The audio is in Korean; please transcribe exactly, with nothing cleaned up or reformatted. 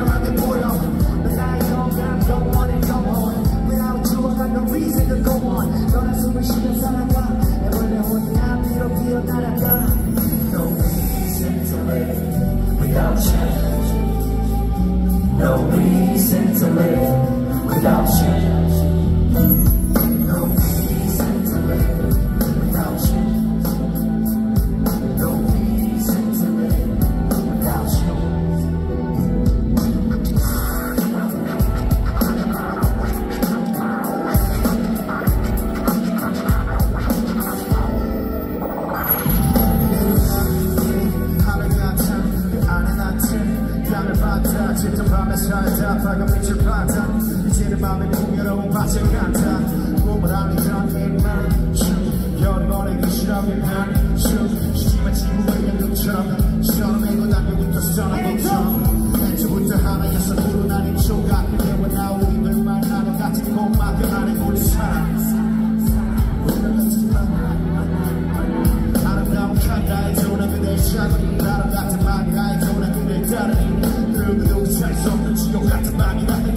멀쩡하게 보여 넌 나의 영감 Go on and go on Without you I got no reason to go on 너란 숨을 쉬며 살아가 내 원래 혼자 뒤로 뒤로 날아가 No reason to live without you No reason to live without you No reason to live without you No reason to live without you 하늘 같은 그 안에 나트 향을 받아 짙은 밤에 살다 밝은 빛을 받아 이제는 맘의 풍요로운 밭을 같아 꿈을 알리던 일만 별이 보내기 싫어하면 쉬지만 지구의 연극처럼 시원하고 당겨부터 써는 것처럼 애초부터 하나였어 푸른 아닌 조각 그대와 나 우리들만 하는 같은 공막 그 안에 우리 사랑 아름다운 카드라의 조나 그대의 샤니 나랑 같은 마음이라의 조나 그대의 다른 누구도 살 수 없는 지옥 같은 밤이라